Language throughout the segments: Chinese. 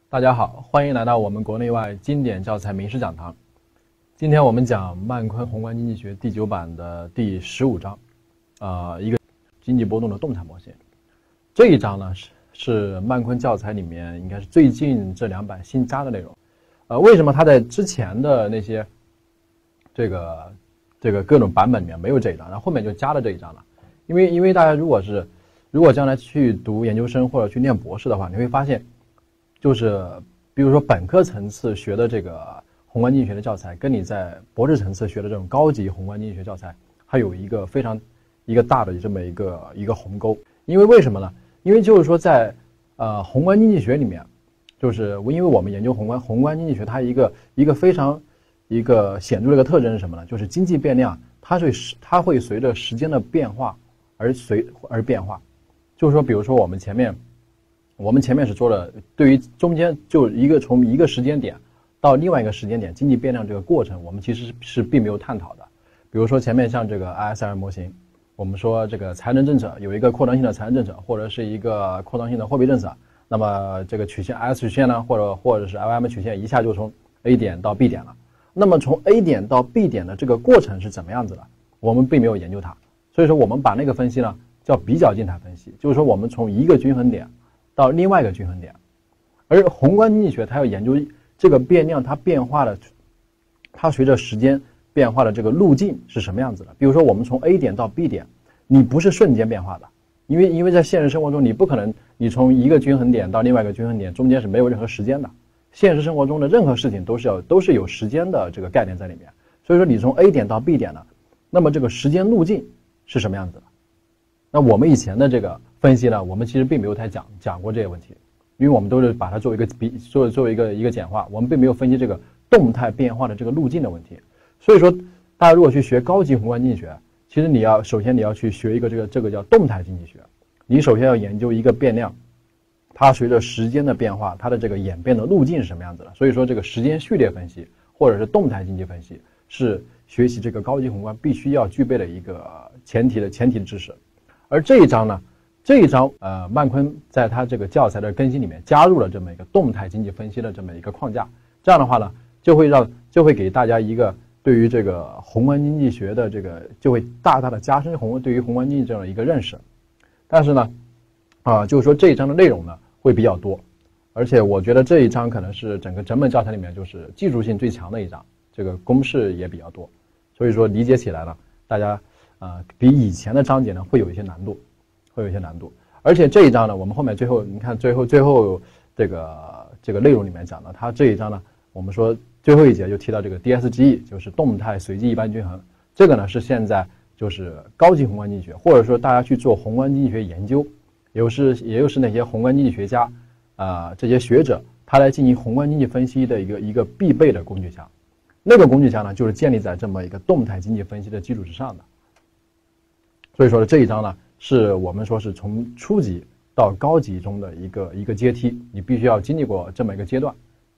大家好，欢迎来到我们国内外经典教材名师讲堂。今天我们讲曼昆宏观经济学第9版的第15章，一个经济波动的动态模型。这一章呢是曼昆教材里面应该是最近这2版新加的内容。为什么它在之前的那些这个各种版本里面没有这一章，然后后面就加了这一章了？因为大家如果将来去读研究生或者去念博士的话，你会发现，就是比如说本科层次学的这个宏观经济学的教材，跟你在博士层次学的这种高级宏观经济学教材，还有一个非常大的这么一个鸿沟。因为什么呢？因为就是说在宏观经济学里面，就是因为我们研究宏观经济学，它一个非常显著的一个特征是什么呢？就是经济变量它会随着时间的变化而变化。就是说，比如说我们前面是说了，对于中间就从一个时间点到另外一个时间点经济变量这个过程，我们其实是并没有探讨的。比如说前面像这个 ISR 模型，我们说这个财政政策有一个扩张性的财政政策，或者是一个扩张性的货币政策，那么这个曲线 S 曲线呢，或者是 LM 曲线一下就从 A 点到 B 点了。那么从 A 点到 B 点的这个过程是怎么样子的？我们并没有研究它，所以说我们把那个分析呢叫比较静态分析，就是说我们从一个均衡点到另外一个均衡点。而宏观经济学它要研究这个变量它变化的，它随着时间变化的这个路径是什么样子的。比如说我们从 A 点到 B 点，你不是瞬间变化的，因为在现实生活中你不可能你从一个均衡点到另外一个均衡点中间是没有任何时间的。现实生活中的任何事情都是有时间的这个概念在里面。所以说你从 A 点到 B 点呢，那么这个时间路径是什么样子的？那我们以前的这个分析呢，我们其实并没有太讲过这些问题，因为我们都是把它作为一个简化，我们并没有分析这个动态变化的这个路径的问题。所以说，大家如果去学高级宏观经济学，其实首先你要去学一个这个叫动态经济学。你首先要研究一个变量，它随着时间的变化，它的这个演变的路径是什么样子的。所以说，这个时间序列分析或者是动态经济分析是学习这个高级宏观必须要具备的一个前提的知识。而这一章曼昆在他这个教材的更新里面加入了这么一个动态经济分析的这么一个框架。这样的话呢，就会给大家一个对于这个宏观经济学的就会大大的加深对于宏观经济这样的一个认识。但是呢，就是说这一章的内容呢会比较多，而且我觉得这一章可能是整本教材里面就是技术性最强的一章，这个公式也比较多，所以说理解起来呢，大家比以前的章节呢会有一些难度。而且这一章呢，我们后面最后你看最后这个内容里面讲的，它这一章呢，我们说最后一节就提到这个 DSGE， 就是动态随机一般均衡。这个呢是现在就是高级宏观经济学，或者说大家去做宏观经济学研究，也就是那些宏观经济学家这些学者，他来进行宏观经济分析的一个必备的工具箱。那个工具箱呢，就是建立在这么一个动态经济分析的基础之上的。所以说这一章呢，是我们说是从初级到高级中的一个阶梯，你必须要经历过这么一个阶段。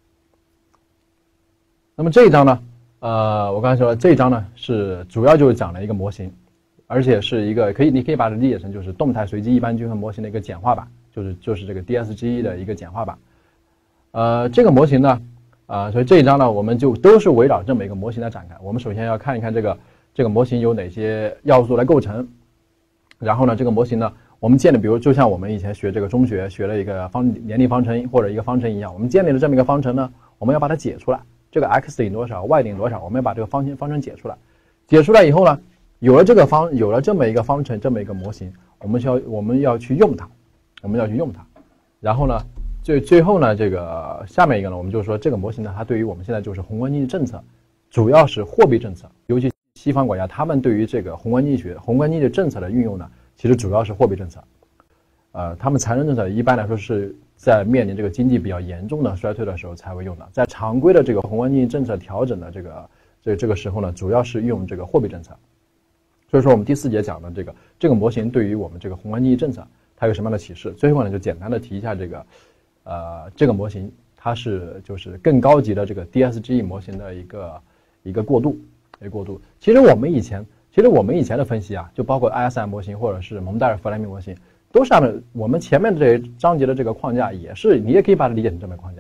那么这一章呢，我刚才说了，这一章呢是主要就是讲了一个模型，而且是一个你可以把它理解成就是动态随机一般均衡模型的一个简化版，就是这个 DSGE 的一个简化版。这个模型呢，所以这一章呢，我们就都是围绕这么一个模型来展开。我们首先要看一看这个模型有哪些要素来构成。然后呢，这个模型呢，我们建立，比如就像我们以前学这个中学学了一个联立方程或者一个方程一样，我们建立了这么一个方程呢，我们要把它解出来。这个 x 等于多少 ，y 等于多少，我们要把这个方程解出来。解出来以后呢，有了这么一个方程，这么一个模型，我们要去用它，然后呢，最后呢，这个下面一个呢，我们就说这个模型呢，它对于我们现在就是宏观经济政策，主要是货币政策，尤其西方国家，他们对于这个宏观经济政策的运用呢，其实主要是货币政策。他们财政政策一般来说是在面临这个经济比较严重的衰退的时候才会用的，在常规的这个宏观经济政策调整的这个时候呢，主要是用这个货币政策。所以说我们第4节讲的这个模型对于我们这个宏观经济政策它有什么样的启示？最后呢，就简单的提一下这个模型，它就是更高级的这个 DSGE 模型的一个过渡。其实我们以前的分析啊，就包括 ISM 模型或者是蒙代尔弗莱明模型，都是按照我们前面这章节的这个框架，你也可以把它理解成这么一个框架。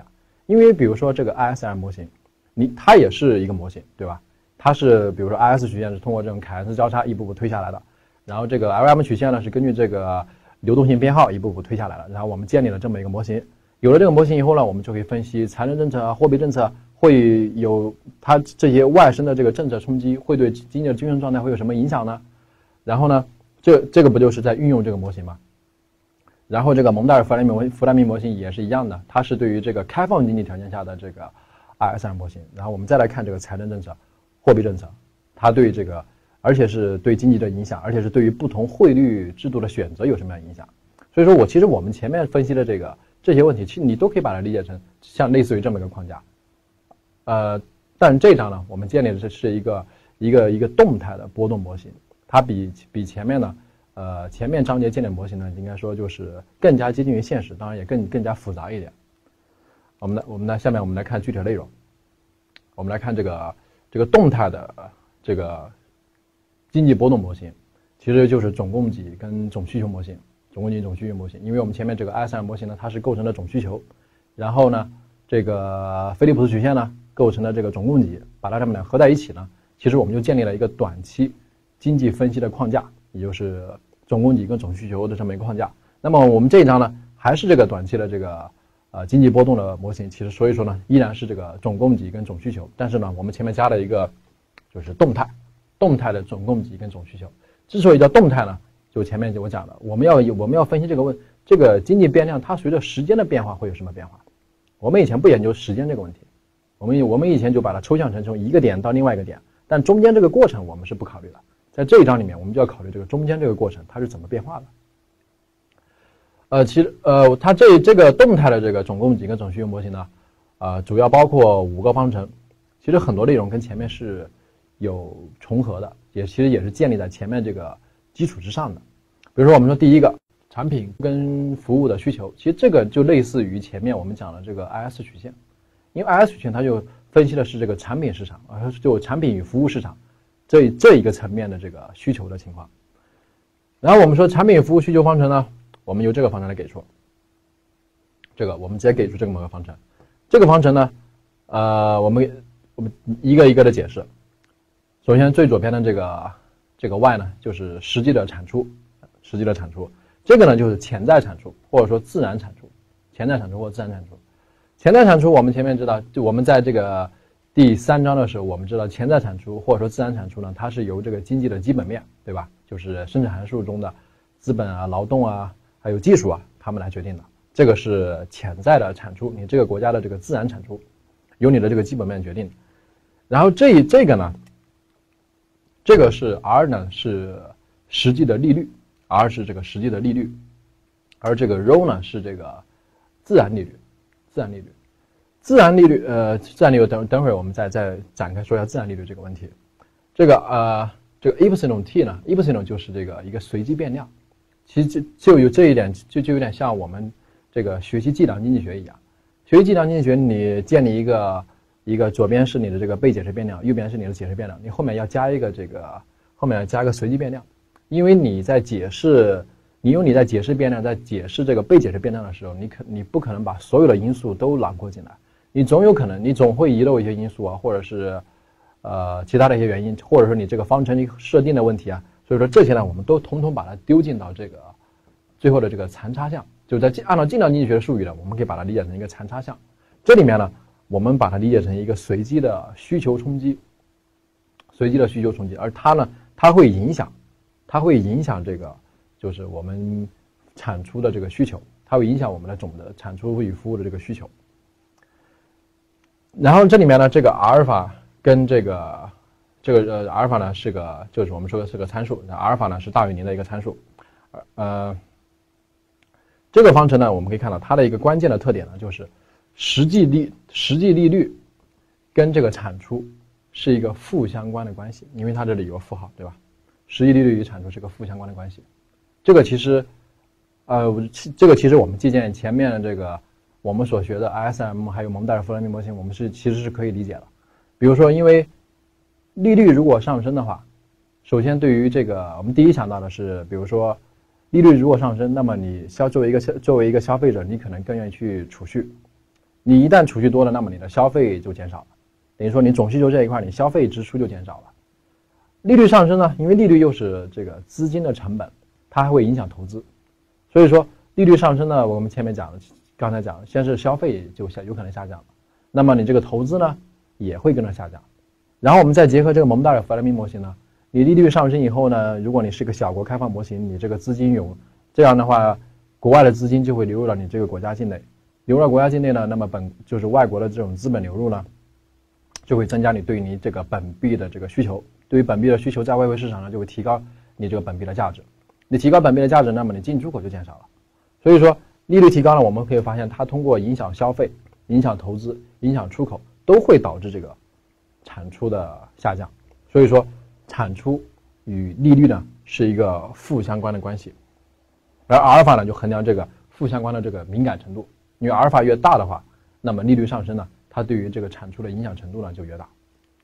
因为比如说这个 ISR 模型，它也是一个模型，对吧？它是比如说 IS 曲线是通过这种凯恩斯交叉一步步推下来的，然后这个 LM 曲线呢是根据这个流动性编号一步步推下来的，然后我们建立了这么一个模型。有了这个模型以后呢，我们就可以分析财政政策、货币政策会有它这些外生的这个政策冲击会对经济的均衡状态会有什么影响呢？然后呢，这个不就是在运用这个模型吗？然后这个蒙代尔弗莱明模型也是一样的，它是对于这个开放经济条件下的这个 ISR 模型。然后我们再来看这个财政政策、货币政策，它对这个而且是对经济的影响，而且是对于不同汇率制度的选择有什么样的影响。所以说其实我们前面分析的这些问题，其实你都可以把它理解成像类似于这么一个框架。但这张呢，我们建立的是一个动态的波动模型，它比前面呢，前面章节建立模型呢，应该说就是更加接近于现实，当然也更加复杂一点。下面我们来看具体的内容。我们来看这个动态的这个经济波动模型，其实就是总供给跟总需求模型。总供给总需求模型，因为我们前面这个 ISR 模型呢，它是构成了总需求，然后呢，这个菲利普斯曲线呢，构成了这个总供给，把它们俩合在一起呢，其实我们就建立了一个短期经济分析的框架，也就是总供给跟总需求的这么一个框架。那么我们这一章呢，还是这个短期的这个经济波动的模型，其实所以说呢，依然是这个总供给跟总需求，但是呢，我们前面加了一个就是动态的总供给跟总需求。之所以叫动态呢，就前面我讲的，我们要分析这个经济变量，它随着时间的变化会有什么变化？我们以前不研究时间这个问题，我们以前就把它抽象成从一个点到另外一个点，但中间这个过程我们是不考虑的。在这一章里面，我们就要考虑这个中间这个过程它是怎么变化的。它这个动态的这个总供给跟总需求模型呢，主要包括5个方程，其实很多内容跟前面是有重合的，其实也是建立在前面这个基础之上的。比如说我们说第一个产品跟服务的需求，其实这个就类似于前面我们讲的这个 IS 曲线，因为 IS 曲线它就分析的是这个产品市场，就产品与服务市场这一个层面的这个需求的情况。然后我们说产品与服务需求方程呢，我们由这个方程来给出，我们直接给出这么个方程。这个方程呢，我们一个一个的解释。首先最左边的这个 Y 呢，就是实际的产出，这个呢就是潜在产出或者说自然产出，潜在产出或自然产出。潜在产出我们前面知道，就我们在这个第3章的时候，我们知道潜在产出或者说自然产出呢，它是由这个经济的基本面，对吧？就是生产函数中的资本啊、劳动啊，还有技术啊，他们来决定的。这个是潜在的产出，你这个国家的这个自然产出，由你的这个基本面决定。然后这个呢，这个是 R 呢是实际的利率 ，R 是这个实际的利率，而这个 ρ 呢是这个自然利率。自然利率等会儿我们再展开说一下自然利率这个问题。这个 epsilon t 呢 ，epsilon 就是这个一个随机变量，其实就有这一点就有点像我们这个学习计量经济学一样。学习计量经济学，你建立一个左边是你的这个被解释变量，右边是你的解释变量，你后面要加一个后面要加一个随机变量，因为你在解释变量在解释这个被解释变量的时候，你不可能把所有的因素都囊括进来，你总会遗漏一些因素啊，或者是其他的一些原因，或者说你这个方程里设定的问题啊，所以说这些呢我们都统统把它丢进到这个最后的这个残差项，就在按照计量经济学的术语呢，我们可以把它理解成一个残差项。这里面呢，我们把它理解成一个随机的需求冲击，而它会影响这个就是我们产出的这个需求，它会影响我们的总的产出与服务的这个需求。然后这里面呢，这个阿尔法跟这个阿尔法呢就是我们说的是个参数，阿尔法呢是大于0的一个参数。这个方程呢，我们可以看到它的一个关键的特点呢，就是实际利率跟这个产出是一个负相关的关系，因为它这里有个负号，对吧？实际利率与产出是个负相关的关系。这个其实我们借鉴前面这个我们所学的 ISM 还有蒙代尔弗莱明模型，我们其实是可以理解的。比如说，因为利率如果上升的话，首先对于这个我们第一想到的是，比如说利率如果上升，那么你作为一个消费者，你可能更愿意去储蓄。 你一旦储蓄多了，那么你的消费就减少了，等于说你总需求这一块，你消费支出就减少了。利率上升呢，因为利率又是这个资金的成本，它还会影响投资，所以说利率上升呢，我们前面讲的，刚才讲的，先是消费就有可能下降了，那么你这个投资呢也会跟着下降。然后我们再结合这个蒙代尔·弗莱明模型呢，你利率上升以后呢，如果你是个小国开放模型，你这个资金有这样的话，国外的资金就会流入到你这个国家境内，流入到国家境内呢，那么就是外国的这种资本流入呢，就会增加你对你这个本币的这个需求，对于本币的需求在外汇市场上就会提高你这个本币的价值，你提高本币的价值，那么你进出口就减少了。所以说利率提高了，我们可以发现它通过影响消费、影响投资、影响出口，都会导致这个产出的下降。所以说产出与利率呢是一个负相关的关系，而阿尔法呢就衡量这个负相关的这个敏感程度，因为阿尔法越大的话，那么利率上升呢，它对于这个产出的影响程度呢就越大。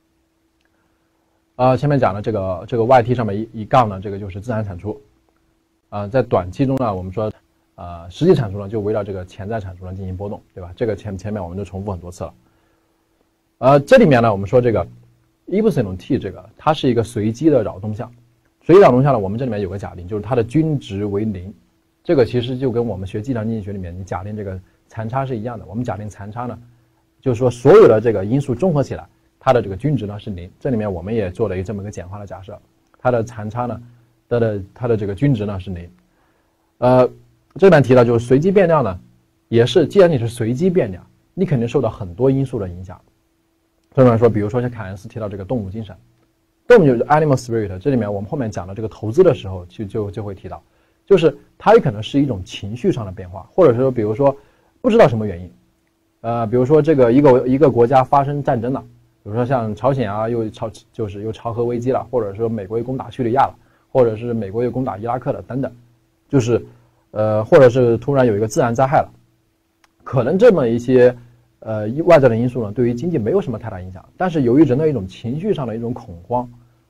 前面讲的这个 YT 上面一杠呢，这个就是自然产出。在短期中呢，我们说实际产出呢就围绕这个潜在产出呢进行波动，对吧？这个前面我们都重复很多次了。这里面呢，我们说这个 Epsilon T 这个它是一个随机的扰动项，随机扰动项呢，我们这里面有个假定，就是它的均值为0。这个其实就跟我们学计量经济学里面你假定这个残差是一样的。我们假定残差呢，就是说所有的这个因素综合起来，它的这个均值呢是0。这里面我们也做了这么一个简化的假设，它的残差呢，它的这个均值呢是0。这里面提到就是随机变量呢，也是既然你是随机变量，你肯定受到很多因素的影响。这里面说，比如说像凯恩斯提到这个动物精神，动物就是 animal spirit， 这里面我们后面讲的这个投资的时候就会提到，就是它有可能是一种情绪上的变化，或者说比如说不知道什么原因，比如说这个一个国家发生战争了，比如说像朝鲜啊又朝核危机了，或者说美国又攻打叙利亚了，或者是美国又攻打伊拉克了等等，就是或者是突然有一个自然灾害了，可能这么一些外在的因素呢，对于经济没有什么太大影响，但是由于人的一种情绪上的一种恐慌，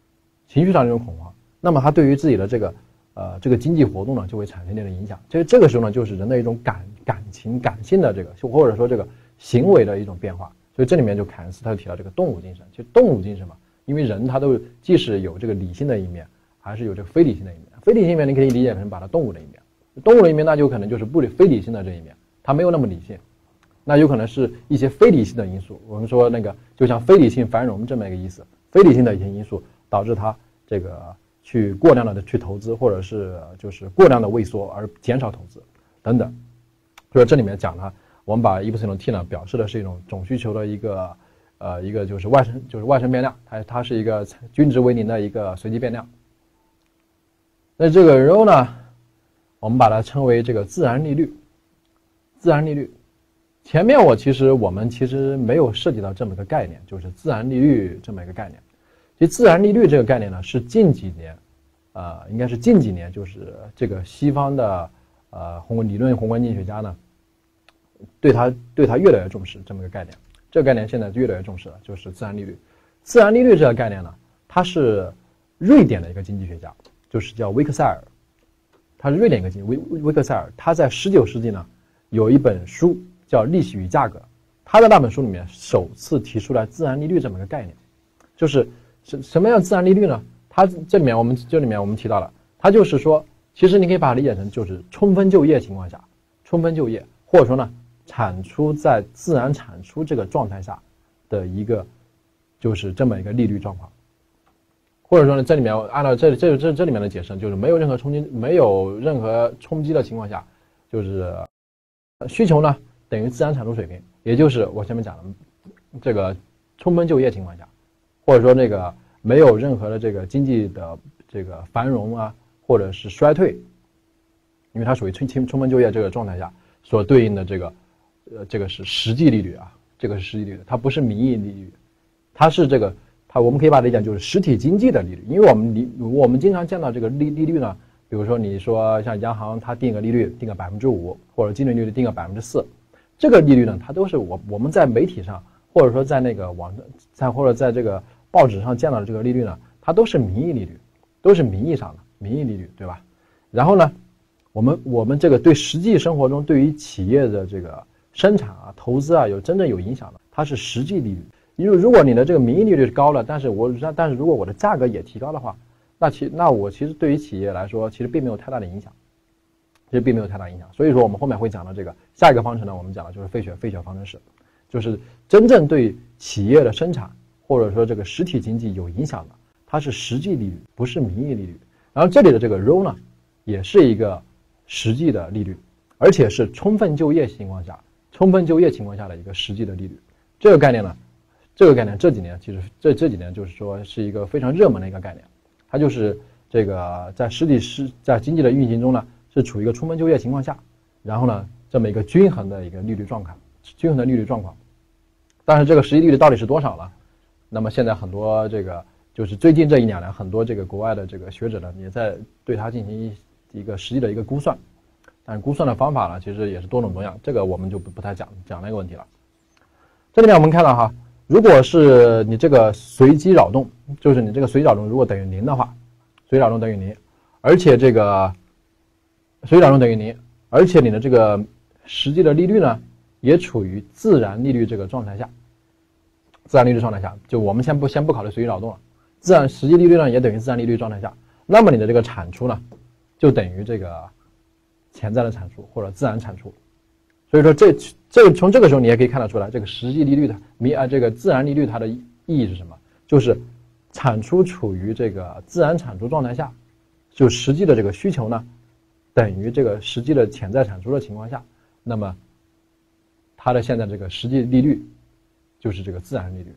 那么它对于自己的这个经济活动呢就会产生一定的影响。这个时候呢，就是人的一种感性的这个，或者说这个行为的一种变化。所以这里面就凯恩斯他就提到这个动物精神，其实动物精神嘛，因为人他都既是有这个理性的一面，还是有这个非理性的一面。非理性一面你可以理解成把它动物的一面，动物的一面那就可能就是非理性的这一面，它没有那么理性。那有可能是一些非理性的因素，我们说那个就像非理性繁荣这么一个意思，非理性的一些因素导致它这个去过量的去投资，或者是就是过量的萎缩而减少投资等等。所以这里面讲呢，我们把 Epsilon T 呢表示的是一种总需求的一个就是外生变量，它是一个均值为0的一个随机变量。那这个 ρ 呢，我们把它称为这个自然利率。前面我们其实没有涉及到这么一个概念，就是自然利率这么一个概念。其实自然利率这个概念呢，是近几年，应该是近几年，就是这个西方的理论宏观经济学家呢，对它越来越重视这么一个概念。这个概念现在越来越重视了，就是自然利率。自然利率这个概念呢，它是瑞典的一个经济学家，就是叫维克塞尔，他是瑞典一个维克塞尔，他在19世纪呢有一本书叫《利息与价格》，他在那本书里面首次提出来自然利率这么一个概念。就是什么样自然利率呢？它这里面我们提到了，它就是说，其实你可以把它理解成就是充分就业情况下，充分就业或者说呢产出在自然产出这个状态下的一个就是这么一个利率状况。或者说呢，这里面按照这里面的解释，就是没有任何冲击的情况下，就是需求呢等于自然产出水平，也就是我前面讲的这个充分就业情况下，或者说这个没有任何的这个经济的这个繁荣啊，或者是衰退，因为它属于充分就业这个状态下所对应的这个是实际利率啊，这个是实际利率，它不是名义利率，它是我们可以把它理解就是实体经济的利率。因为我们经常见到这个利率呢，比如说你说像央行它定个利率定个5%，或者基准利率定个4%，这个利率呢，它都是我们在媒体上或者说在那个网站或者在这个报纸上见到的这个利率呢，它都是名义利率，都是名义上的名义利率，对吧？然后呢，我们这个对实际生活中对于企业的这个生产啊、投资啊真正有影响的，它是实际利率。因为如果你的这个名义利率是高了，但是如果我的价格也提高的话，那我其实对于企业来说，其实并没有太大的影响，所以说我们后面会讲到这个下一个方程呢，我们讲的就是费雪方程式，就是真正对企业的生产或者说这个实体经济有影响的，它是实际利率，不是名义利率。然后这里的这个 rho 呢，也是一个实际的利率，而且是充分就业情况下的一个实际的利率。这个概念这几年其实这几年就是说是一个非常热门的一个概念，它就是这个在经济的运行中呢，是处于一个充分就业情况下，然后呢这么一个均衡的利率状况。但是这个实际利率到底是多少呢？那么现在很多这个就是最近这1-2年，很多这个国外的这个学者呢，也在对它进行一个实际的一个估算，但是估算的方法呢，其实也是多种多样，这个我们就不太讲那个问题了。这里面我们看到哈，如果是你这个随机扰动，就是你这个随机扰动如果等于0的话，随机扰动等于0，而且这个随机扰动等于0，而且你的这个实际的利率呢，也处于自然利率这个状态下，就我们先不考虑随机扰动了，实际利率呢也等于自然利率状态下，那么你的这个产出呢，就等于这个潜在的产出或者自然产出。所以说从这个时候你也可以看得出来，这个实际利率的这个自然利率它的意义是什么？就是产出处于这个自然产出状态下，就实际的这个需求呢，等于这个实际的潜在产出的情况下，那么它的现在这个实际利率就是这个自然利率。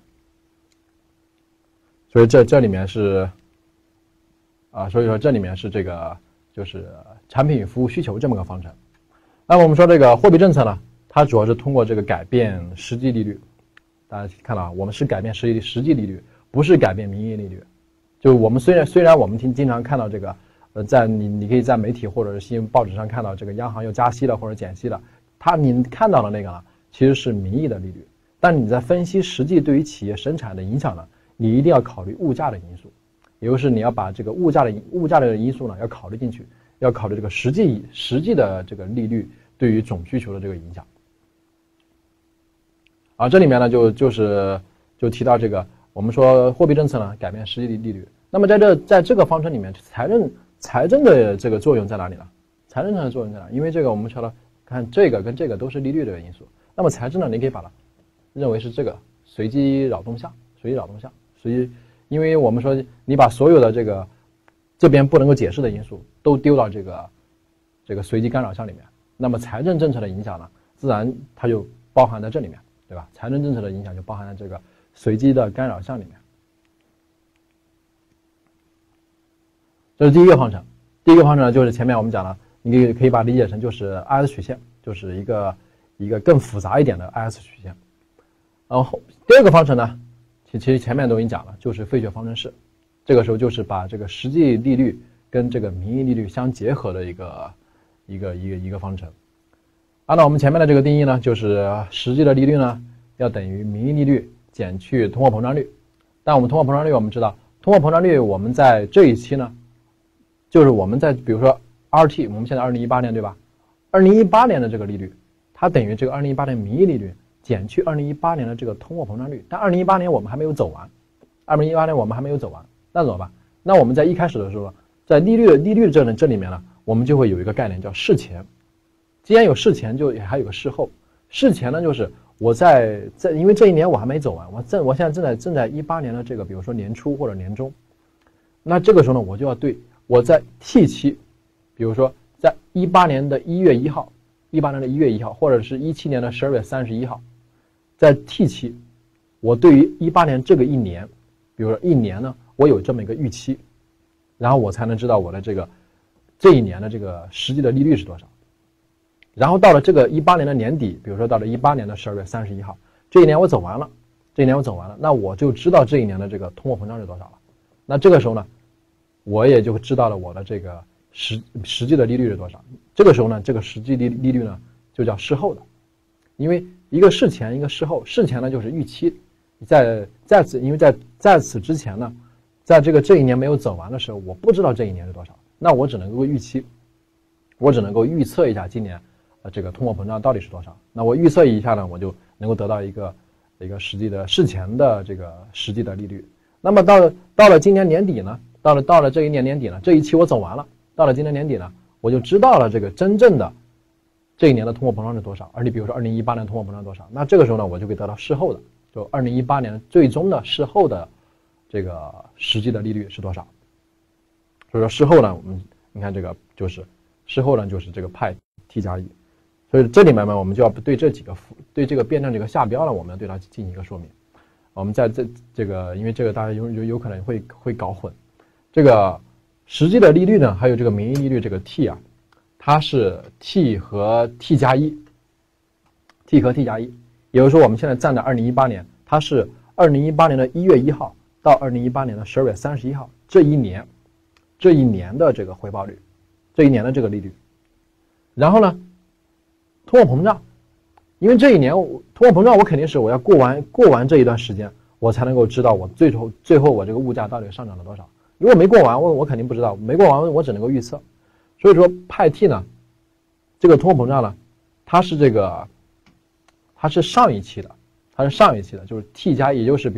所以这里面是所以说这里面是这个就是产品与服务需求这么个方程。那么我们说这个货币政策呢，它主要是通过这个改变实际利率，大家看到我们是改变实际利率，不是改变名义利率。就我们虽然我们经常看到这个你可以在媒体或者是新闻报纸上看到这个央行又加息了或者减息了，你看到的那个呢，其实是名义的利率。但你在分析实际对于企业生产的影响呢，你一定要考虑物价的因素，也就是你要把这个物价的因素呢要考虑进去，要考虑这个实际的这个利率对于总需求的这个影响。这里面呢就提到这个我们说货币政策呢改变实际利率。那么在这个方程里面，财政的这个作用在哪里呢？财政的作用在哪？因为这个我们说了，看这个跟这个都是利率的因素。那么财政呢，你可以把它认为是这个随机扰动项，因为我们说你把所有的这边不能够解释的因素都丢到这个随机干扰项里面，那么财政政策的影响呢，自然它就包含在这里面，对吧？财政政策的影响就包含在这个随机的干扰项里面。这是第一个方程。第一个方程呢，就是前面我们讲了，你可以把它理解成就是 IS 曲线，就是一个更复杂一点的 IS 曲线。然后第二个方程呢，其实前面都已经讲了，就是费雪方程式。这个时候就是把这个实际利率跟这个名义利率相结合的一个方程。按照我们前面的这个定义呢，就是实际的利率呢要等于名义利率减去通货膨胀率。但我们通货膨胀率我们知道，通货膨胀率我们在这一期呢，就是我们在比如说 RT， 我们现在2018年对吧？2018年的这个利率，它等于这个2018年名义利率减去2018年的这个通货膨胀率。但2018年我们还没有走完，那怎么办？那我们在一开始的时候，在利率这里面呢，我们就会有一个概念叫事前。既然有事前，就还有个事后。事前呢，就是我因为这一年我还没走完，我现在正在18年的这个，比如说年初或者年中，那这个时候呢，我就要对我在 T 期，比如说在18年的1月1号，或者是17年的12月31号，在 T 期，我对于18年这个一年，比如说一年呢，我有这么一个预期，然后我才能知道我的这一年的这个实际的利率是多少。然后到了这个18年的年底，比如说到了18年的12月31号，这一年我走完了，那我就知道这一年的这个通货膨胀是多少了。那这个时候呢，我也就知道了我的这个实际的利率是多少。这个时候呢，这个实际利率呢就叫事后的，因为一个事前一个事后，事前呢就是预期，因为在此之前呢，在这一年没有走完的时候，我不知道这一年是多少，那我只能够预期，我只能够预测一下今年这个通货膨胀到底是多少。那我预测一下呢，我就能够得到一个实际的事前的这个实际的利率。那么到了今年年底呢，到了这一年年底呢，这一期我走完了，到了今年年底呢，我就知道了这个真正的这一年的通货膨胀是多少。而你比如说2018年通货膨胀多少，那这个时候呢，我就可以得到事后的，就2018年最终的事后的这个实际的利率是多少。所以说事后呢，我们你看这个就是事后呢就是这个派 t 加1，所以这里面呢我们就要对这个变量这个下标呢，我们要对它进行一个说明。我们在这个因为这个大家有可能会搞混，这个实际的利率呢，还有这个名义利率这个 t 啊，它是 t 和 t 加1， t 和 t 加1，也就是说我们现在站在2018年，它是2018年的1月1号到2018年的12月31号这一年的这个回报率，这一年的这个利率。然后呢，通货膨胀，因为这一年通货膨胀我肯定是我要过完这一段时间，我才能够知道我最后我这个物价到底上涨了多少。如果没过完，我肯定不知道，没过完我只能够预测。所以说派 t 呢，这个通货膨胀呢，它是上一期的，就是 t 加，也就是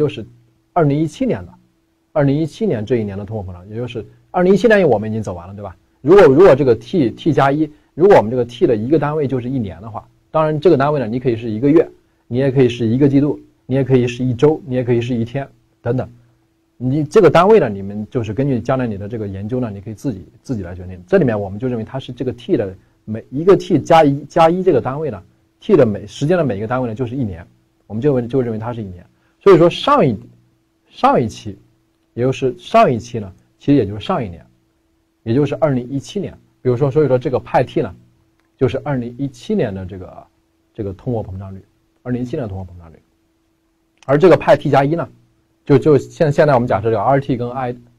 2017年的，2017年这一年的通货膨胀，也就是2017年我们已经走完了，对吧？如果这个 t 加1，如果我们这个 t 的一个单位就是1年的话，当然这个单位呢，你可以是1个月，你也可以是1个季度，你也可以是1周，你也可以是1天等等。你这个单位呢，你们就是根据将来你的这个研究呢，你可以自己来决定。这里面我们就认为它是这个 t 的每一个 t 加1这个单位呢 ，t 的时间的每一个单位呢就是1年，我们就认为它是1年。所以说上一期，也就是上一期呢，其实也就是上一年，也就是2017年。比如说，所以说这个派 t 呢，就是2017年的这个通货膨胀率，2017年的通货膨胀率。而这个派 t 加1呢，就现在我们假设这个 RT 跟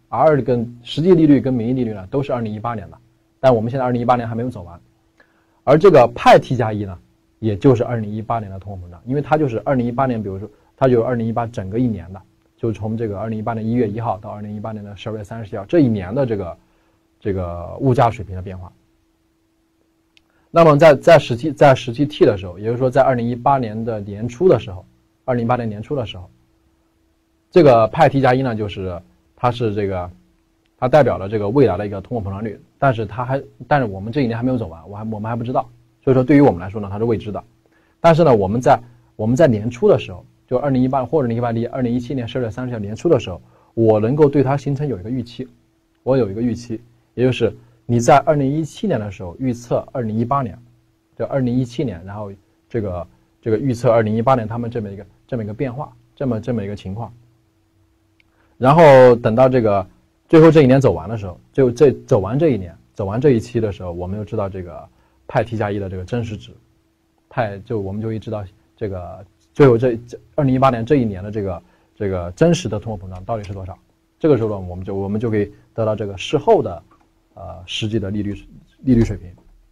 R 跟实际利率跟名义利率呢都是2018年的，但我们现在2018年还没有走完。而这个派 t 加1呢，也就是2018年的通货膨胀，因为它就是2018年，比如说它就是2018整个一年的，就是从这个2018年1月1号到2018年的12月31号这一年的这个物价水平的变化。那么在实际 t 的时候，也就是说在2018年的年初的时候，2018年年初的时候，这个派 t 加1呢，就是它代表了这个未来的一个通货膨胀率，但是我们这一年还没有走完，我们还不知道，所以说对于我们来说呢，它是未知的。但是呢，我们在年初的时候，就2018或者2017年12月30号年初的时候，我能够对它形成有一个预期，我有一个预期，也就是你在2017年的时候预测2018年，就2017年，然后这个预测2018年他们这么一个变化，这么一个情况。然后等到这个最后这一年走完的时候，走完这一期的时候，我们就知道这个派 t 加1的这个真实值，我们就会知道这个最后这2018年这一年的这个真实的通货膨胀到底是多少。这个时候呢，我们就可以得到这个事后的实际的利率水平。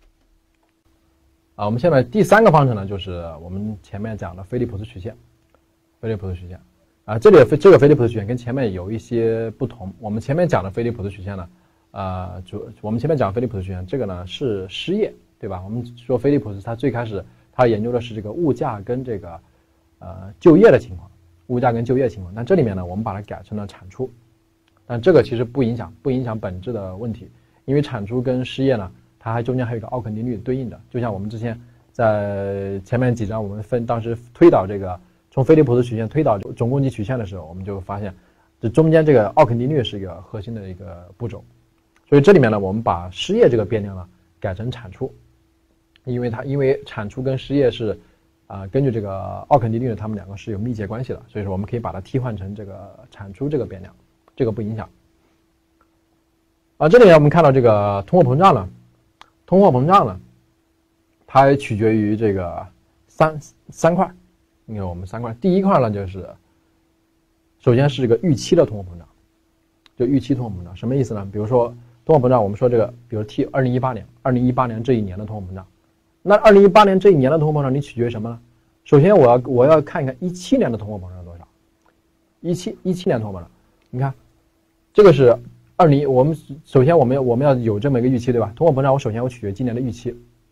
我们现在第三个方程呢，就是我们前面讲的菲利普斯曲线。这个菲利普斯曲线跟前面有一些不同。我们前面讲的菲利普斯曲线呢，我们前面讲菲利普斯曲线，这个呢是失业，对吧？我们说菲利普斯他最开始他研究的是这个物价跟这个就业的情况，但这里面呢，我们把它改成了产出，但这个其实不影响本质的问题，因为产出跟失业呢，它中间还有一个奥肯定律对应的。就像我们之前在前面几章我们当时推导这个从菲利普斯曲线推导总供给曲线的时候，我们就发现这中间这个奥肯定律是一个核心的一个步骤。所以这里面呢，我们把失业这个变量呢改成产出，因为产出跟失业是根据这个奥肯定律，它们两个是有密切关系的，所以说我们可以把它替换成这个产出这个变量，这个不影响。这里呢我们看到这个通货膨胀呢，它取决于这个三块。你看我们3块，第一块呢就是首先是这个预期的通货膨胀，就预期通货膨胀什么意思呢？比如说通货膨胀，我们说这个，比如 2018年这一年的通货膨胀，那2018年这一年的通货膨胀你取决于什么呢？首先我要看一看17年的通货膨胀多少，17年通货膨胀，你看这个是我们首先我们要有这么一个预期，对吧？通货膨胀我首先取决于今年的预期，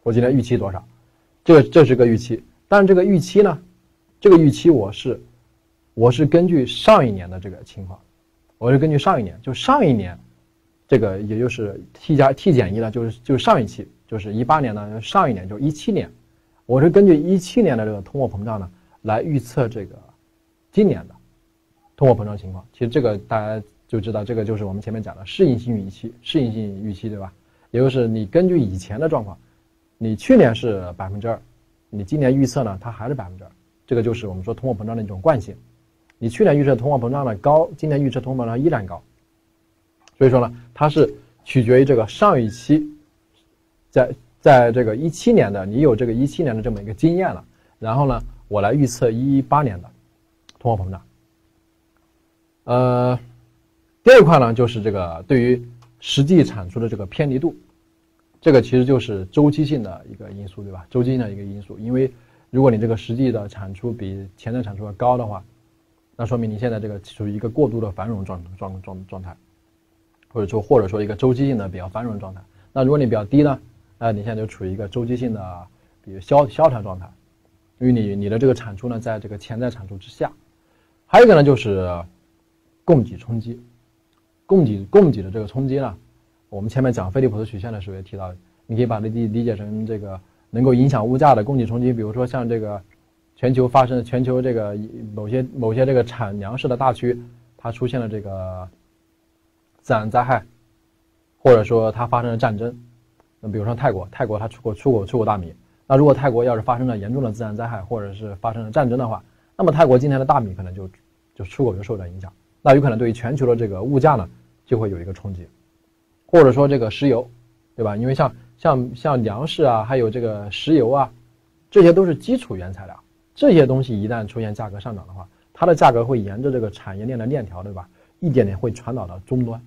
我今天预期多少，这是个预期。但是这个预期呢，这个预期我是根据上一年的这个情况，我是根据上一年，就上一年这个也就是 T 减1呢，就是上一期，就是18年呢，上一年就是17年，我是根据17年的这个通货膨胀呢来预测这个今年的通货膨胀情况。其实这个大家就知道，这个就是我们前面讲的适应性预期，对吧？也就是你根据以前的状况，你去年是2%，你今年预测呢它还是2%，这个就是我们说通货膨胀的一种惯性。你去年预测通货膨胀的高，今年预测通货膨胀依然高，所以说呢，它是取决于这个上预期，在这个17年的，你有这个17年的这么一个经验了，然后呢，我来预测18年的通货膨胀。第二块呢，就是这个对于实际产出的这个偏离度，这个其实就是周期性的一个因素，对吧？周期性的一个因素，因为如果你这个实际的产出比潜在产出要高的话，那说明你现在这个处于一个过度的繁荣状态，或者说一个周期性的比较繁荣状态。那如果你比较低呢，你现在就处于一个周期性的比如萧条状态，因为你的这个产出呢在这个潜在产出之下。还有一个呢就是供给冲击，供给的这个冲击呢，我们前面讲菲利普斯曲线的时候也提到，你可以把它理解成这个能够影响物价的供给冲击，比如说像这个全球这个某些这个产粮食的大区，它出现了这个自然灾害，或者说它发生了战争。那比如说泰国它出口大米，那如果泰国要是发生了严重的自然灾害，或者是发生了战争的话，那么泰国今年的大米可能就出口就受到影响，那有可能对于全球的这个物价呢就会有一个冲击。或者说这个石油，对吧？因为像粮食啊，还有这个石油啊，这些都是基础原材料，这些东西一旦出现价格上涨的话，它的价格会沿着这个产业链的链条，对吧？一点点会传导到终端，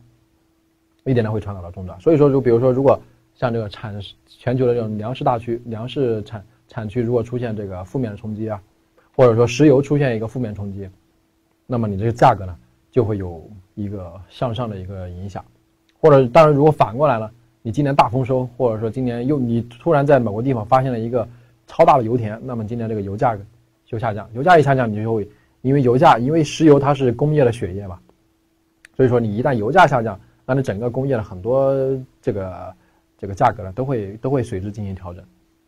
所以说，比如说，如果像这个全球的这种粮食大区、粮食产区，如果出现这个负面的冲击啊，或者说石油出现一个负面冲击，那么你这个价格呢就会有一个向上的一个影响。或者当然，如果反过来了，你今年大丰收，或者说今年你突然在某个地方发现了一个超大的油田，那么今年这个油价就下降，油价一下降，你就会因为石油它是工业的血液嘛，所以说你一旦油价下降，那你整个工业的很多这个价格呢都会随之进行调整。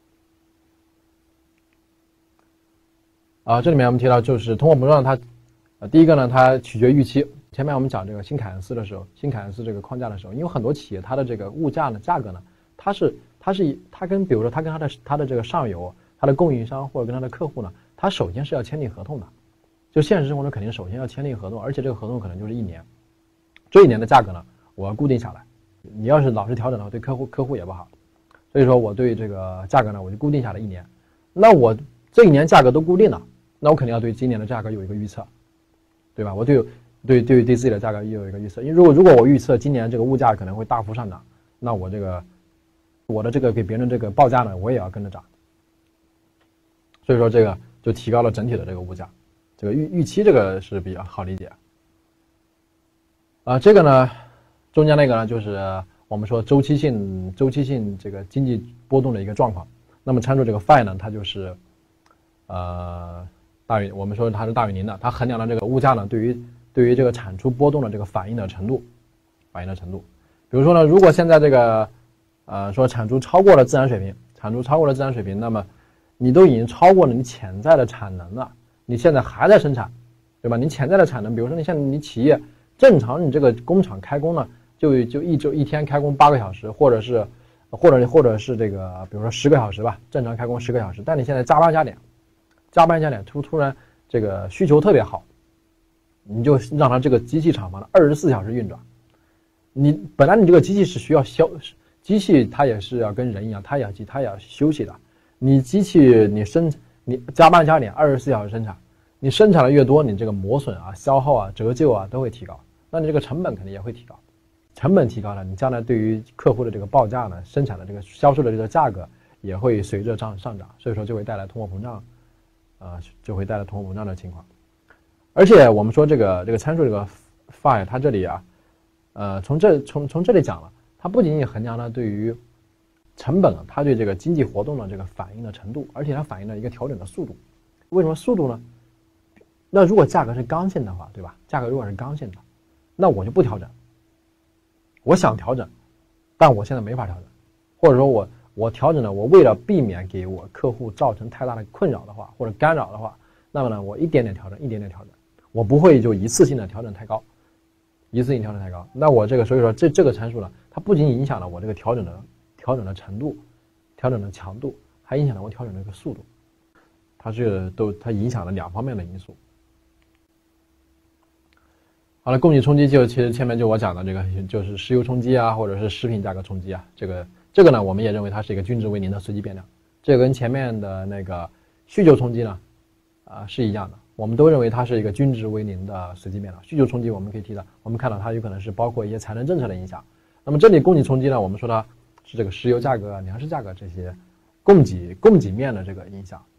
这里面我们提到就是通货膨胀它，第一个呢它取决预期。前面我们讲这个新凯恩斯这个框架的时候，因为很多企业它的这个物价呢价格呢，它跟比如说它跟它的这个上游、它的供应商或者跟它的客户呢，它首先是要签订合同的。就现实生活中肯定首先要签订合同，而且这个合同可能就是1年，这1年的价格呢我要固定下来。你要是老是调整的话，对客户也不好。所以说我对这个价格呢我就固定下来1年。那我这1年价格都固定了，那我肯定要对今年的价格有一个预测，对吧？我对自己的价格也有一个预测。因为如果我预测今年这个物价可能会大幅上涨，那我的这个给别人这个报价呢我也要跟着涨。所以说这个就提高了整体的这个物价。这个预期这个是比较好理解。这个呢中间那个呢就是我们说周期性这个经济波动的一个状况。那么参照这个 phi 呢，它就是我们说它是大于0的，它衡量了这个物价呢对于这个产出波动的这个反应的程度。比如说呢，如果现在这个说产出超过了自然水平，那么你都已经超过了你潜在的产能了，你现在还在生产，对吧？你潜在的产能，比如说你企业正常你这个工厂开工呢，就一天开工8个小时，或者是这个比如说10个小时吧，正常开工10个小时，但你现在加班加点突然这个需求特别好，你就让它这个机器厂房24小时运转。本来你这个机器是需要机器它也是要跟人一样，它也要休息的。你机器你加班加点24小时生产，你生产的越多，你这个磨损啊、消耗啊、折旧啊都会提高，那你这个成本肯定也会提高。成本提高了，你将来对于客户的这个报价呢，生产的这个销售的这个价格也会随着上涨，所以说就会带来通货膨胀的情况。而且我们说这个参数这个 phi 它这里啊，从这里讲了，它不仅仅衡量了对于成本它对这个经济活动的这个反应的程度，而且它反映了一个调整的速度。为什么速度呢？那如果价格是刚性的话，对吧？价格如果是刚性的，那我就不调整。我想调整，但我现在没法调整，或者说我调整了，我为了避免给我客户造成太大的困扰的话，或者干扰的话，那么呢，我一点点调整，一点点调整，我不会就一次性的调整太高，一次性调整太高。那我这个所以说这个参数呢，它不仅影响了我这个调整的程度、调整的强度，还影响了我调整的这个速度。它影响了2方面的因素。好了，供给冲击其实前面就我讲的这个，就是石油冲击啊，或者是食品价格冲击啊，这个呢，我们也认为它是一个均值为零的随机变量。这跟前面的那个需求冲击呢，是一样的，我们都认为它是一个均值为零的随机变量。需求冲击我们可以我们看到它有可能是包括一些财政政策的影响。那么这里供给冲击呢，我们说它是这个石油价格、粮食价格这些供给面的这个影响。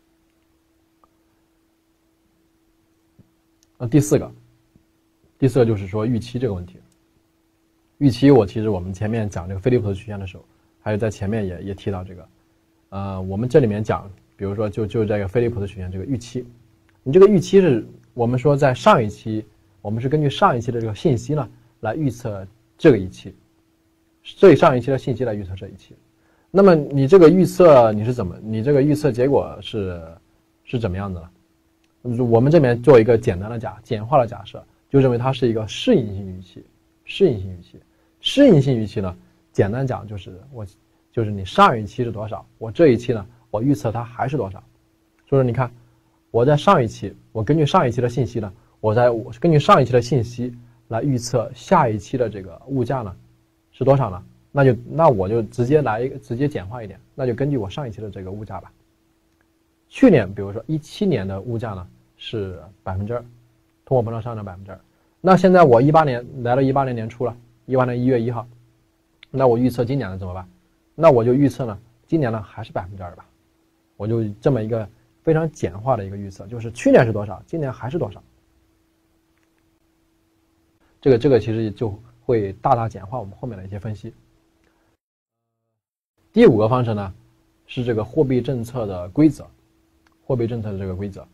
第四个就是说预期这个问题。预期其实我们前面讲这个菲利普斯曲线的时候，还有在前面也提到这个，我们这里面讲，比如说就这个菲利普斯曲线这个预期，你这个预期是我们说在上一期，我们是根据上一期的这个信息呢来预测这个一期，对上一期的信息来预测这一期。那么你这个预测你这个预测结果是怎么样子呢？我们这边做一个简化的假设，就认为它是一个适应性预期。适应性预期呢，简单讲就是你上一期是多少，我这一期呢，我预测它还是多少。所以说你看，我在上一期，我根据上一期的信息呢，我根据上一期的信息来预测下一期的这个物价呢是多少呢？那我就直接简化一点，那就根据我上一期的这个物价吧。去年比如说17年的物价呢是2%，通货膨胀上涨2%。那现在我18年来到18年年初了，18年1月1号，那我预测今年的怎么办？那我就预测呢，今年呢还是2%吧。我就这么一个非常简化的一个预测，就是去年是多少，今年还是多少。这个其实就会大大简化我们后面的一些分析。第5个方程呢是这个货币政策的规则。货币政策的这个规则，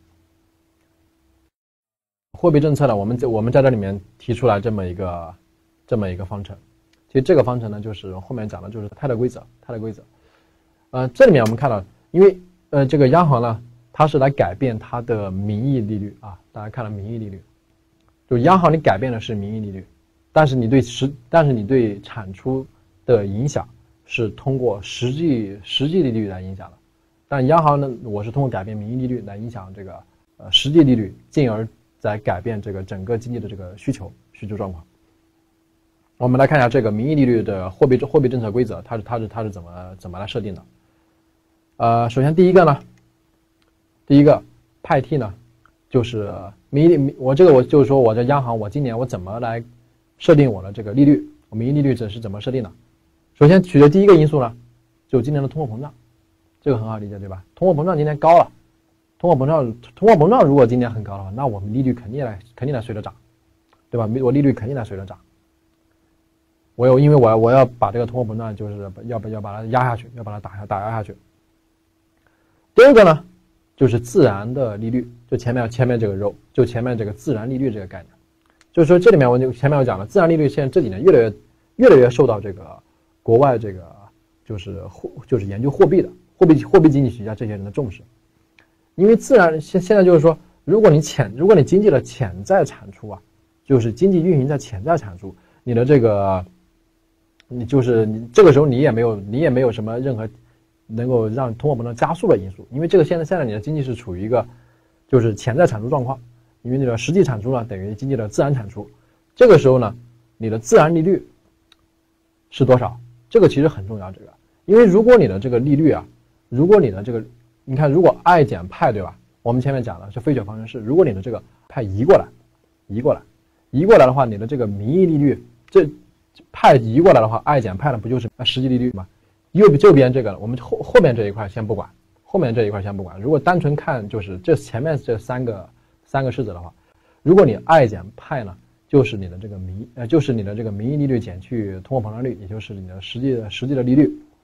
货币政策呢，我们在这里面提出来这么一个方程。其实这个方程呢，就是后面讲的就是泰勒规则。这里面我们看到，因为这个央行呢，它是来改变它的名义利率啊，大家看到名义利率，就央行你改变的是名义利率，但是你对产出的影响是通过实际利率来影响的。但央行呢，我是通过改变名义利率来影响这个实际利率，进而再改变这个整个经济的这个需求状况。我们来看一下这个名义利率的货币政策规则，它是怎么来设定的？首先第一个派 T 呢，就是名义我就是说我这央行我今年我怎么来设定我的这个利率，我名义利率是怎么设定的？首先取的第一个因素呢，就今年的通货膨胀。这个很好理解，对吧？通货膨胀今年高了，通货膨胀如果今年很高的话，那我们利率肯定来随着涨，对吧？我利率肯定来随着涨。因为我要把这个通货膨胀就是要把它压下去，要把它打压下去。第二个呢，就是自然的利率，就前面这个肉，就前面这个自然利率这个概念，就是说这里面前面我讲了，自然利率现在这几年越来越受到这个国外这个就是研究货币经济学家这些人的重视，因为现在就是说，如果你经济的潜在产出啊，就是经济运行在潜在产出，你的这个，你这个时候你也没有什么任何能够让通货膨胀加速的因素，因为这个现在你的经济是处于一个就是潜在产出状况，因为你的实际产出呢等于经济的自然产出，这个时候呢，你的自然利率是多少？这个其实很重要，因为如果你的这个利率啊。如果你的这个，你看，如果 i 减派，对吧？我们前面讲的是非雪方程式。如果你的这个派移过来的话，你的这个名义利率，这派移过来的话 ，i 减派呢，不就是实际利率吗？右边这个，我们后面这一块先不管，如果单纯看就是这前面这三个式子的话，如果你 i 减派呢，就是你的这个名义利率减去通货膨胀率，也就是你的实际的利率。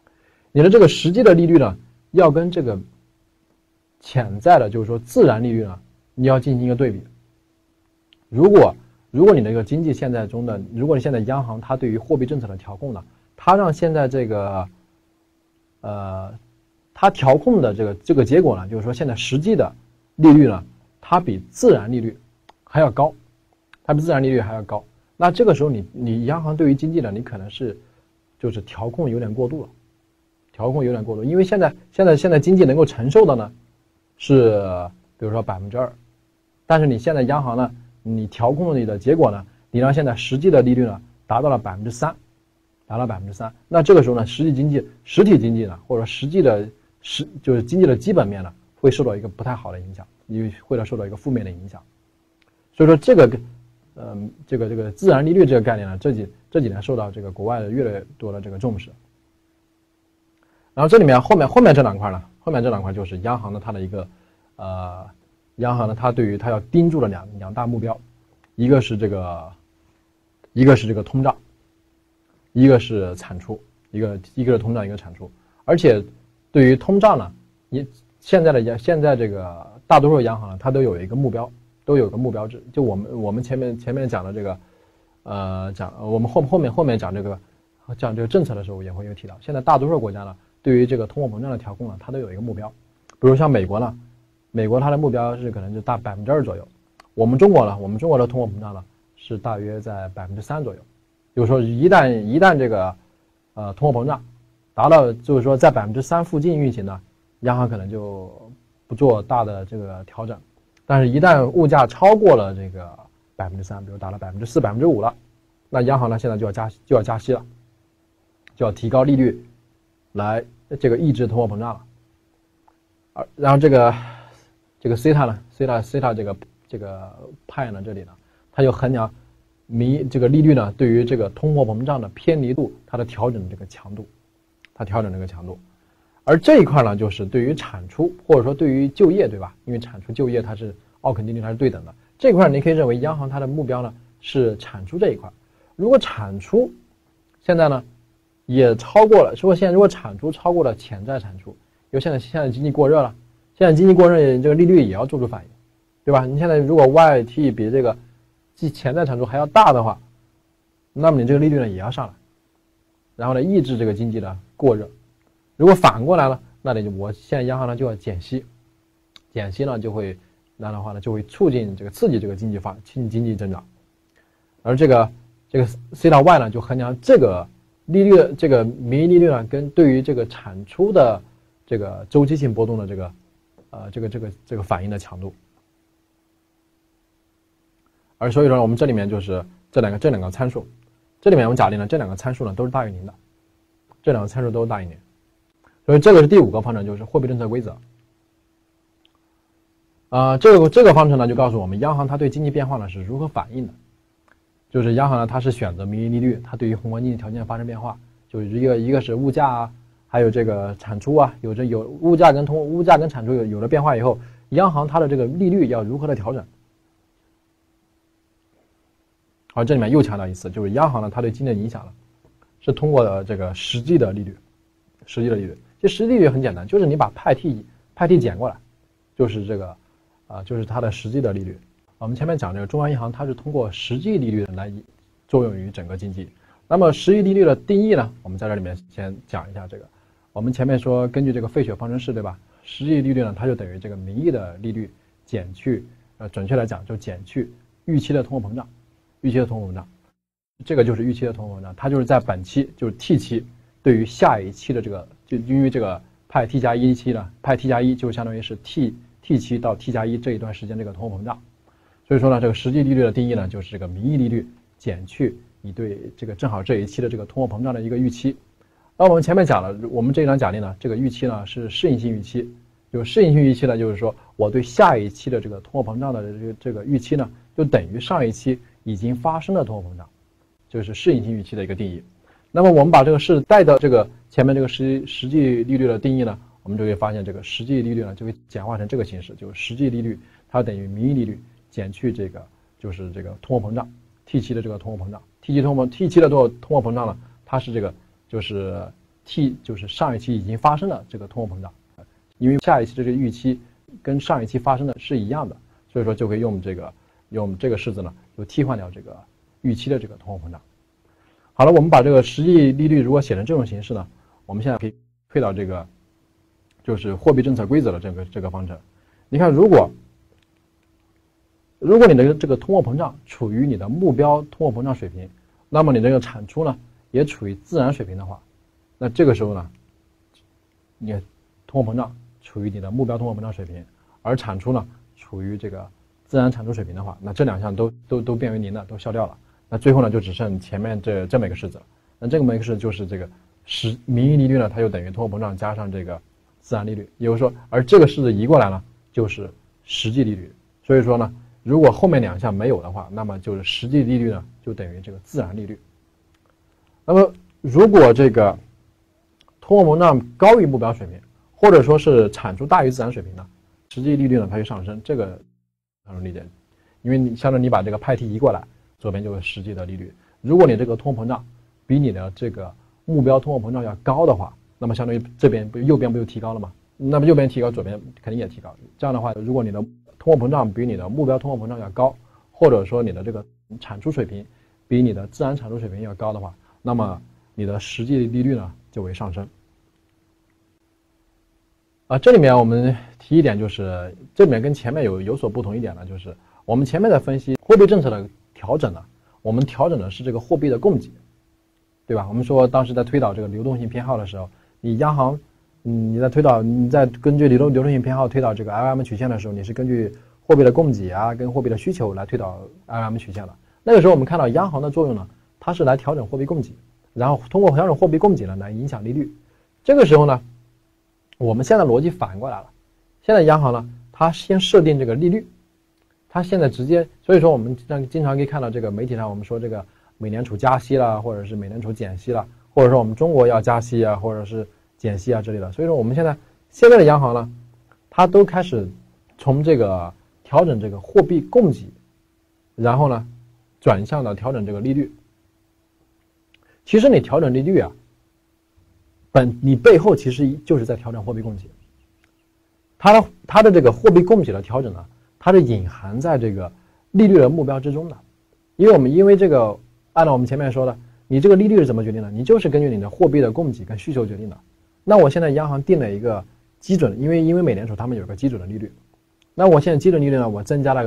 你的这个实际的利率呢，要跟这个潜在的，就是说自然利率呢，你要进行一个对比。如果你这个经济现在中的，如果你现在央行它对于货币政策的调控呢，它让现在这个它调控的这个结果呢，就是说现在实际的利率呢，它比自然利率还要高，它比自然利率还要高。那这个时候你央行对于经济呢，你可能是就是调控有点过度了，因为现在经济能够承受的呢是比如说2%，但是你现在央行呢，你调控你的结果呢，你让现在实际的利率呢达到了3%，那这个时候呢，实体经济呢，或者实际的就是经济的基本面呢，会受到一个不太好的影响，因为会受到一个负面的影响。所以说这个自然利率这个概念呢，这几年受到这个国外的越来越多的这个重视。然后这里面后面这两块呢，后面这两块就是央行的它的一个央行呢它对于它要盯住的两大目标，一个是这个通胀，一个是产出，一个是通胀，一个产出。而且对于通胀呢，你现在这个大多数央行呢，它都有一个目标值。就我们前面讲的这个我们后面讲这个政策的时候也会有提到，现在大多数国家呢，对于这个通货膨胀的调控呢，它都有一个目标。比如像美国呢，它的目标是可能就大2%左右。我们中国的通货膨胀呢是大约在3%左右。就是说一旦这个通货膨胀达到就是说在3%附近运行呢，央行可能就不做大的这个调整。但是一旦物价超过了这个3%，比如达到4%、5%了，那央行呢现在就要加息了，就要提高利率来这个抑制通货膨胀了。然后这个西塔这个派呢，这里呢，它就衡量这个利率呢对于这个通货膨胀的偏离度，它的调整的这个强度，而这一块呢，就是对于产出或者说对于就业，对吧？因为产出就业它是奥肯定律，它是对等的。这块你可以认为央行它的目标呢是产出这一块。如果产出现在呢也超过了，如果产出超过了潜在产出，因为现在经济过热了，现在经济过热，这个利率也要做出反应，对吧？你现在如果 YT 比这个潜在产出还要大的话，那么你这个利率呢也要上来，然后呢抑制这个经济的过热。如果反过来了，那我现在央行呢就要减息呢就会那样的话呢就会刺激这个经济增长。而这个西塔 Y 呢就衡量这个利率这个名义利率呢跟对于这个产出的这个周期性波动的这个反应的强度。而所以说我们这里面就是这两个参数，这里面我们假定呢这两个参数呢都是大于0的，这两个参数都是大于0。所以这个是第5个方程，就是货币政策规则。这个方程呢就告诉我们央行它对经济变化呢是如何反应的。就是央行呢它是选择名义利率，它对于宏观经济条件发生变化，就是一个是物价啊，还有这个产出啊，有物价跟产出有了变化以后，央行它的这个利率要如何的调整。好，这里面又强调一次，就是央行呢它对经济的影响呢是通过这个实际的利率。其实实际利率很简单，就是你把派 T 减过来，就是这个就是它的实际的利率。我们前面讲这个中央银行它是通过实际利率来作用于整个经济。那么实际利率的定义呢，我们在这里面先讲一下这个。我们前面说根据这个费雪方程式，对吧？实际利率呢它就等于这个名义的利率减去准确来讲就减去预期的通货膨胀，这个就是预期的通货膨胀，它就是在本期就是 T 期对于下一期的这个，就因为这个派 T 加1期呢，派 T 加1就相当于是 T 期到 T 加1这一段时间这个通货膨胀。所以说呢，这个实际利率的定义呢，就是这个名义利率减去你对这个正好这一期的这个通货膨胀的一个预期。那我们前面讲了，我们这一章假定呢，这个预期呢是适应性预期，就适应性预期呢，就是说我对下一期的这个通货膨胀的这个预期呢，就等于上一期已经发生的通货膨胀，就是适应性预期的一个定义。那么我们把这个是带到这个前面这个实际利率的定义呢，我们就会发现这个实际利率呢就会简化成这个形式，就是实际利率它等于名义利率减去这个就是这个通货膨胀 T 期的这个通货膨胀 T 期的通货膨胀呢，它是这个就是就是上一期已经发生的这个通货膨胀，因为下一期的这个预期跟上一期发生的是一样的，所以说就可以用这个式子呢，就替换掉这个预期的这个通货膨胀。好了，我们把这个实际利率如果写成这种形式呢，我们现在可以推导这个就是货币政策规则的这个方程。你看，如果你的这个通货膨胀处于你的目标通货膨胀水平，那么你这个产出呢也处于自然水平的话，那这个时候呢，你通货膨胀处于你的目标通货膨胀水平，而产出呢处于这个自然产出水平的话，那这两项都变为零的，都消掉了。那最后呢，就只剩前面这么一个式子了。那这么一个式就是这个名义利率呢，它就等于通货膨胀加上这个自然利率，也就是说，而这个式子移过来呢，就是实际利率。所以说呢，如果后面两项没有的话，那么就是实际利率呢就等于这个自然利率。那么如果这个通货膨胀高于目标水平，或者说是产出大于自然水平呢，实际利率呢它就上升，这个很容易理解，因为你相当于你把这个派题移过来，左边就是实际的利率。如果你这个通货膨胀比你的这个目标通货膨胀要高的话，那么相当于这边右边不就提高了吗？那么右边提高，左边肯定也提高。这样的话，如果你的通货膨胀比你的目标通货膨胀要高，或者说你的这个产出水平比你的自然产出水平要高的话，那么你的实际利率呢就会上升。这里面我们提一点，就是这里面跟前面有所不同一点呢，就是我们前面在分析货币政策的调整呢，我们调整的是这个货币的供给，对吧？我们说当时在推导这个流动性偏好的时候，你央行，你在根据流动性偏好推导这个 LM 曲线的时候，你是根据货币的供给啊跟货币的需求来推导 LM 曲线的。那个时候我们看到央行的作用呢，它是来调整货币供给，然后通过调整货币供给呢来影响利率。这个时候呢，我们现在逻辑反过来了，现在央行呢，它先设定这个利率，它现在直接，所以说我们经常可以看到这个媒体上我们说这个美联储加息啦，或者是美联储减息啦，或者说我们中国要加息啊，或者是减息啊之类的。所以说我们现在的央行呢，它都开始从这个调整这个货币供给，然后呢转向到调整这个利率。其实你调整利率啊，你背后其实就是在调整货币供给。它的这个货币供给的调整呢，它是隐含在这个利率的目标之中的。因为这个按照我们前面说的，你这个利率是怎么决定的？你就是根据你的货币的供给跟需求决定的。那我现在央行定了一个基准，因为美联储他们有个基准的利率，那我现在基准利率呢，我增加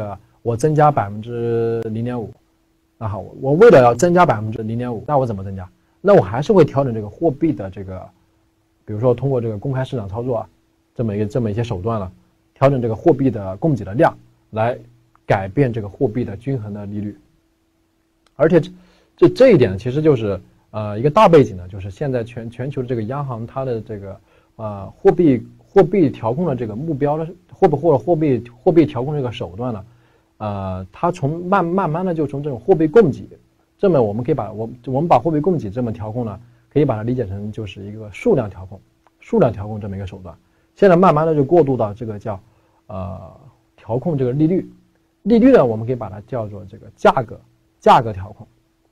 0.5%，那好，我为了要增加 0.5%，那我怎么增加？那我还是会调整这个货币的这个，比如说通过这个公开市场操作啊，这么一些手段了，调整这个货币的供给的量，来改变这个货币的均衡的利率。而且这一点其实就是一个大背景呢，就是现在全球的这个央行它的这个货币调控的这个目标的货币调控这个手段呢，它从慢慢的就从这种货币供给，这么我们可以把我们把货币供给这么调控呢，可以把它理解成就是一个数量调控这么一个手段。现在慢慢的就过渡到这个叫调控这个利率呢，我们可以把它叫做这个价格调控。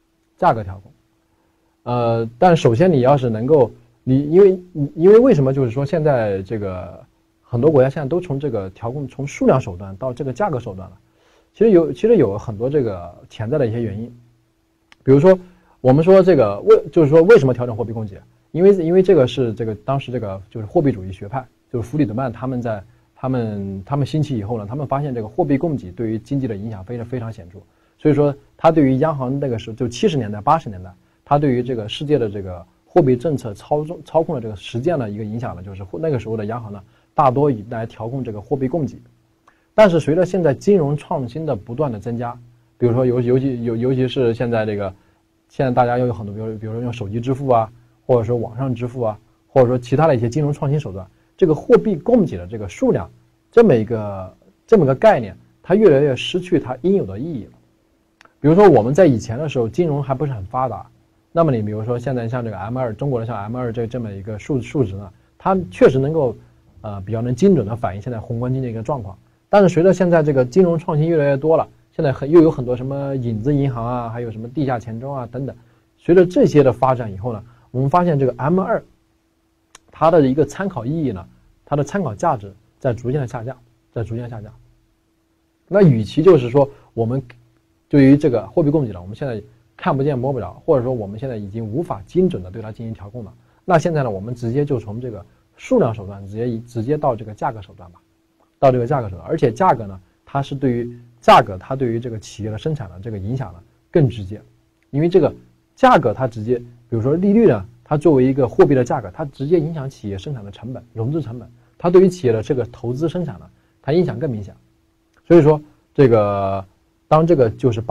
但首先你要是能够，因为为什么就是说现在这个很多国家现在都从这个调控从数量手段到这个价格手段了，其实有很多这个潜在的一些原因，比如说我们说这个为什么调整货币供给？因为这个是这个当时这个就是货币主义学派，就是弗里德曼他们兴起以后呢，他们发现这个货币供给对于经济的影响非常显著，所以说他对于央行那个时候就70年代80年代，他对于这个世界的这个货币政策操控的这个实践的一个影响呢，就是那个时候的央行呢大多以来调控这个货币供给。但是随着现在金融创新的不断的增加，比如说尤其是现在大家又有很多比如说用手机支付啊，或者说网上支付啊，或者说其他的一些金融创新手段，这个货币供给的这个数量这么一个概念，它越来越失去它应有的意义了。比如说我们在以前的时候金融还不是很发达，那么你比如说现在像这个 M2 中国的像 M2 这么一个数值呢，它确实能够比较能精准的反映现在宏观经济一个状况。但是随着现在这个金融创新越来越多了，现在又有很多什么影子银行啊，还有什么地下钱庄啊等等，随着这些的发展以后呢，我们发现这个 M2 它的一个参考意义呢，它的参考价值在逐渐的下降，那与其就是说我们对于这个货币供给呢，我们现在看不见摸不着，或者说我们现在已经无法精准的对它进行调控了，那现在呢，我们直接就从这个数量手段直接到这个价格手段吧，而且价格呢，它对于这个企业的生产的这个影响呢更直接，因为这个价格它直接，比如说利率呢，它作为一个货币的价格，它直接影响企业生产的成本、融资成本，它对于企业的这个投资生产呢，它影响更明显。所以说，这个当这个就是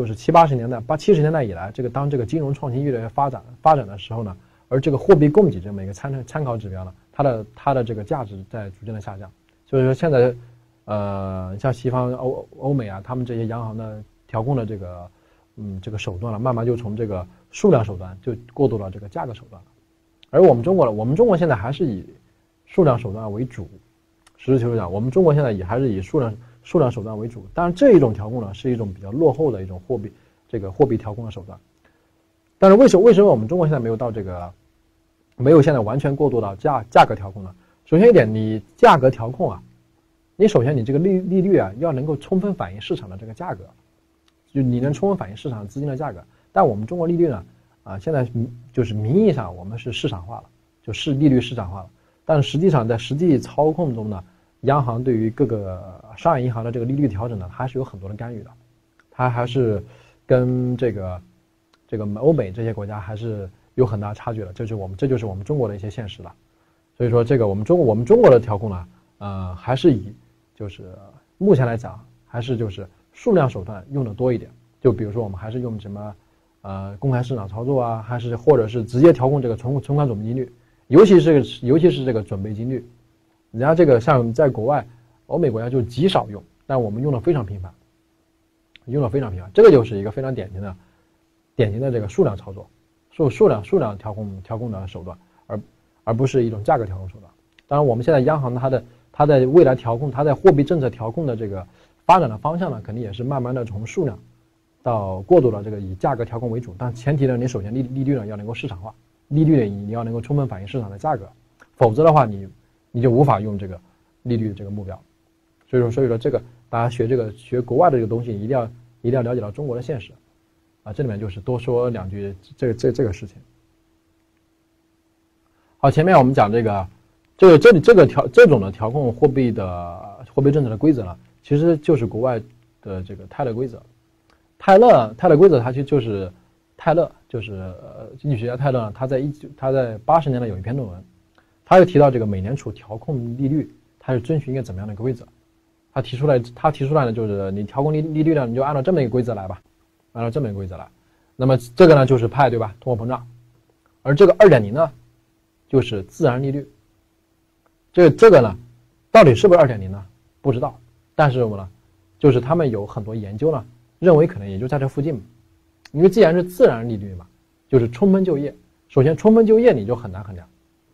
70年代以来，当这个金融创新越来越发展的时候呢，而这个货币供给这么一个参考指标呢，它的这个价值在逐渐的下降。所以说现在，像西方欧美啊，他们这些央行的调控的这个手段了，慢慢就从这个数量手段就过渡到这个价格手段了。而我们中国现在还是以数量手段为主。实事求是讲，我们中国现在还是以数量手段为主。当然，这一种调控呢，是一种比较落后的一种货币调控的手段。但是为什么我们中国现在没有现在完全过渡到价格调控呢？首先一点，你价格调控啊，你首先你这个利率啊，要能够充分反映市场的这个价格，就你能充分反映市场资金的价格。但我们中国利率呢，现在就是名义上我们是市场化了，就是利率市场化了，但实际上在实际操控中呢，央行对于各个商业银行的这个利率调整呢，还是有很多的干预的，它还是跟这个欧美这些国家还是有很大差距的，这就是我们中国的一些现实了。所以说这个我们中国的调控呢，还是以就是目前来讲还是就是数量手段用的多一点，就比如说我们还是用什么公开市场操作啊，或者是直接调控这个存款准备金率，尤其是这个准备金率，人家这个像在国外欧美国家就极少用，但我们用的非常频繁，这个就是一个非常典型的这个数量操作，数量调控的手段，而不是一种价格调控手段。当然我们现在央行它在未来调控，它在货币政策调控的这个发展的方向呢，肯定也是慢慢的从数量到过渡到这个以价格调控为主，但前提呢，你首先利率呢要能够市场化，利率呢你要能够充分反映市场的价格，否则的话你就无法用这个利率这个目标。所以说这个大家学国外的这个东西，一定要了解到中国的现实啊。这里面就是多说两句这个事情。好，前面我们讲这种的调控货币政策的规则呢，其实就是国外的这个泰勒规则。泰勒规则它就是经济学家泰勒呢，他在80年代有一篇论文，他就提到这个美联储调控利率，它是遵循一个怎么样的规则？他提出来呢，就是你调控利率呢，你就按照这么一个规则来吧，那么这个呢就是派，对吧？通货膨胀，而这个2.0呢，就是自然利率。这个呢，到底是不是2.0呢？不知道，但是呢，就是他们有很多研究呢，认为可能也就在这附近嘛，因为既然是自然利率嘛，就是充分就业。首先，充分就业你就很难衡量，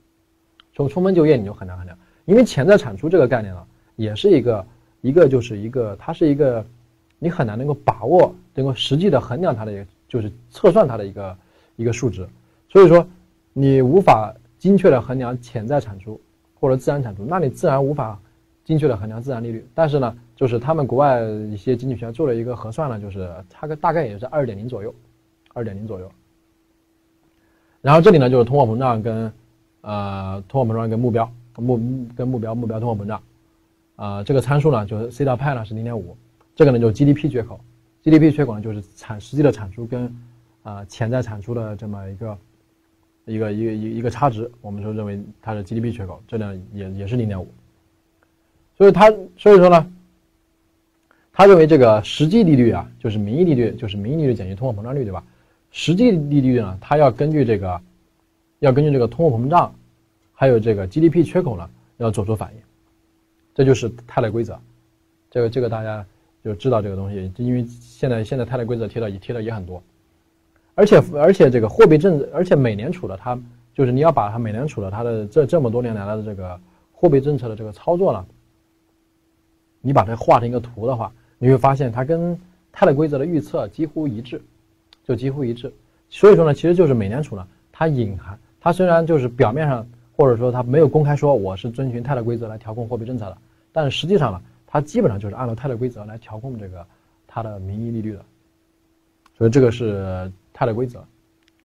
因为潜在产出这个概念呢，也是它是一个你很难能够把握，能够实际的衡量它的，就是测算它的一个数值。所以说，你无法精确的衡量潜在产出或者自然产出，那你自然无法精确的衡量自然利率。但是呢，就是他们国外一些经济学家做了一个核算呢，就是它大概也是2.0左右。然后这里呢就是通货膨胀跟目标通货膨胀，这个参数呢就是 C 到派呢是 0.5， 这个呢就是 GDP 缺口呢就是实际的产出跟潜在产出的这么一个差值，我们说认为它是 GDP 缺口，这呢也是 0.5。所以说呢，他认为这个实际利率啊，就是名义利率减去通货膨胀率，对吧？实际利率呢，它要根据这个通货膨胀，还有这个 GDP 缺口呢，要做出反应。这就是泰勒规则，这个大家就知道这个东西，因为现在泰勒规则贴的也很多，而且这个货币政策，而且美联储的它就是你要把它美联储的它的这么多年来的这个货币政策的这个操作呢，你把它画成一个图的话，你会发现它跟泰勒规则的预测几乎一致。所以说呢，其实就是美联储呢，它虽然就是表面上或者说他没有公开说我是遵循泰勒规则来调控货币政策的，但是实际上呢，他基本上就是按照泰勒规则来调控这个他的名义利率的，所以这个是泰勒规则。